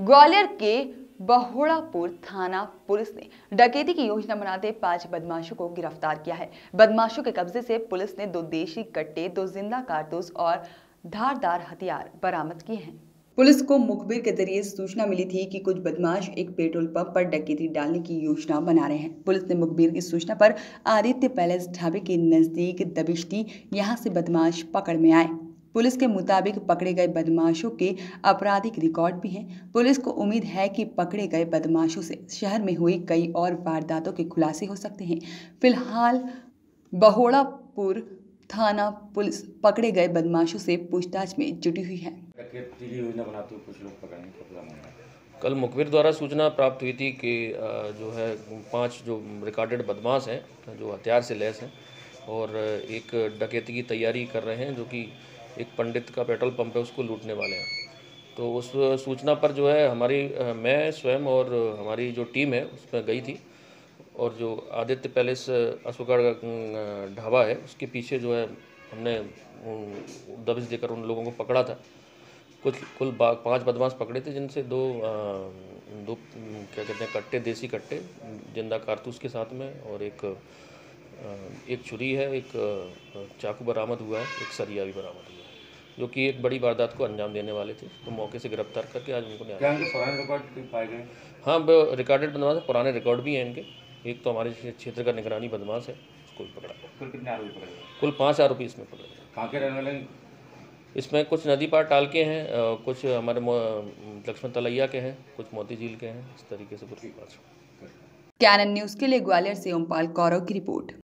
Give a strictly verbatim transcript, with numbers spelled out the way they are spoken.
ग्वालियर के बहोड़ापुर थाना पुलिस ने डकैती की योजना बनाते पांच बदमाशों को गिरफ्तार किया है। बदमाशों के कब्जे से पुलिस ने दो देशी कट्टे, दो जिंदा कारतूस और धारदार हथियार बरामद किए हैं। पुलिस को मुखबिर के जरिए सूचना मिली थी कि कुछ बदमाश एक पेट्रोल पंप पर डकैती डालने की योजना बना रहे हैं। पुलिस ने मुखबिर की सूचना पर आदित्य पैलेस ढाबे के नजदीक दबिश दी। यहां से बदमाश पकड़ में आए। पुलिस के मुताबिक पकड़े गए बदमाशों के आपराधिक रिकॉर्ड भी हैं। पुलिस को उम्मीद है कि पकड़े गए बदमाशों से शहर में हुई कई और वारदातों के खुलासे हो सकते हैं। फिलहाल बहोड़ापुर थाना पुलिस पकड़े गए बदमाशों से पूछताछ में जुटी हुई है। योजना बनाते हुए कुछ लोग पकड़ने का प्लान है। कल मुखबिर द्वारा सूचना प्राप्त हुई थी कि जो है पांच जो रिकॉर्डेड बदमाश हैं जो हथियार से लैस हैं और एक डकैती की तैयारी कर रहे हैं, जो कि एक पंडित का पेट्रोल पंप है उसको लूटने वाले हैं। तो उस सूचना पर जो है हमारी मैं स्वयं और हमारी जो टीम है उसमें गई थी और जो आदित्य पैलेस अशोकगढ़ ढाबा है उसके पीछे जो है हमने दबिश देकर उन लोगों को पकड़ा था। कुछ कुल पांच बदमाश पकड़े थे, जिनसे दो आ, दो क्या कहते हैं कट्टे, देसी कट्टे जिंदा कारतूस के साथ में, और एक आ, एक छुरी है, एक चाकू बरामद हुआ है, एक सरिया भी बरामद हुआ है, जो कि एक बड़ी वारदात को अंजाम देने वाले थे। तो मौके से गिरफ्तार करके आज उनको न्याय। क्या इनके पुराने रिकॉर्ड पाए गए? हाँ, रिकॉर्डेड बदमाश है, पुराने रिकॉर्ड भी हैं इनके। एक तो हमारे क्षेत्र का निगरानी बदमाश है, उसको भी पकड़ा। कुल कितने आरोपी पकड़े? कुल पाँच आरोपी इसमें पकड़े। कहाँ के रहने वाले? इसमें कुछ नदी पार टाल के हैं, कुछ हमारे लक्ष्मण तलैया के हैं, कुछ मोती झील के हैं। इस तरीके से कुछ। कैनन न्यूज़ के लिए ग्वालियर से ओमपाल कौरव की रिपोर्ट।